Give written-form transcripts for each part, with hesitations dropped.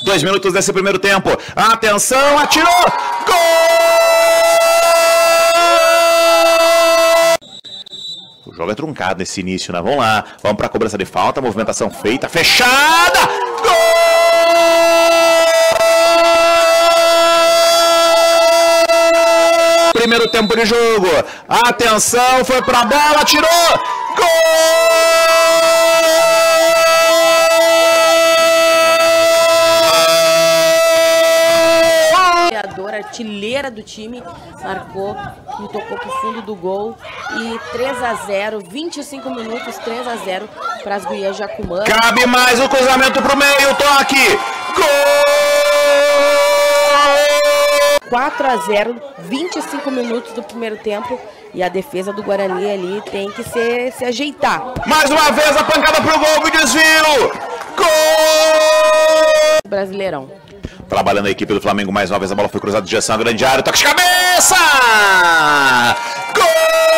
2 minutos desse primeiro tempo. Atenção, atirou! Gol! O jogo é truncado nesse início, né? Vamos lá. Vamos para a cobrança de falta. Movimentação feita. Fechada! Gol! Primeiro tempo de jogo. Atenção, foi para a bola, atirou! Gol! Artilheira do time, marcou e tocou pro fundo do gol. E 3-0, 25 minutos, 3-0 para as gurias Jacumã. Cabe mais o cruzamento pro meio, toque! Gol! 4-0, 25 minutos do primeiro tempo. E a defesa do Guarani ali tem que se ajeitar. Mais uma vez a pancada pro gol, o desvio! Gol! Brasileirão. Trabalhando a equipe do Flamengo, mais uma vez a bola foi cruzada de direção à grande área, toque de cabeça! Gol!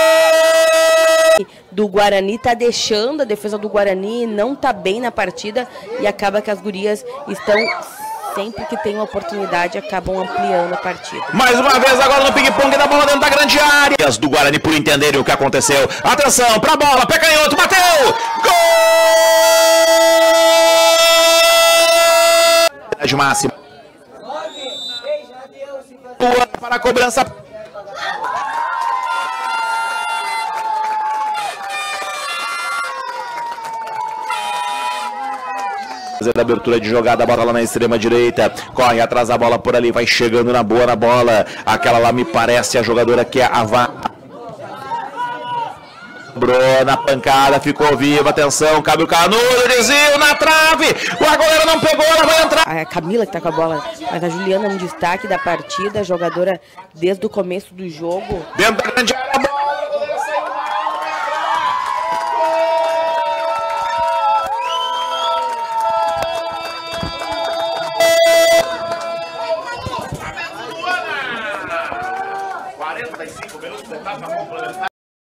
Do Guarani tá deixando, a defesa do Guarani não tá bem na partida e acaba que as gurias estão, sempre que tem uma oportunidade, acabam ampliando a partida. Mais uma vez agora no ping-pong da bola dentro da grande área. As do Guarani por entenderem o que aconteceu. Atenção pra bola, pé canhoto, bateu! Gol! De máxima. Para a cobrança. Fazer a abertura de jogada, bota lá na extrema direita, corre atrás da bola por ali, vai chegando na boa na bola. Aquela lá me parece a jogadora que é a na pancada, ficou viva, atenção, cabe o Canudo, desvio na trave, a goleira não pegou, ela vai entrar. A Camila que tá com a bola, mas a Juliana é um destaque da partida, jogadora desde o começo do jogo. Dentro da grande área. Minutos, etapa complementar.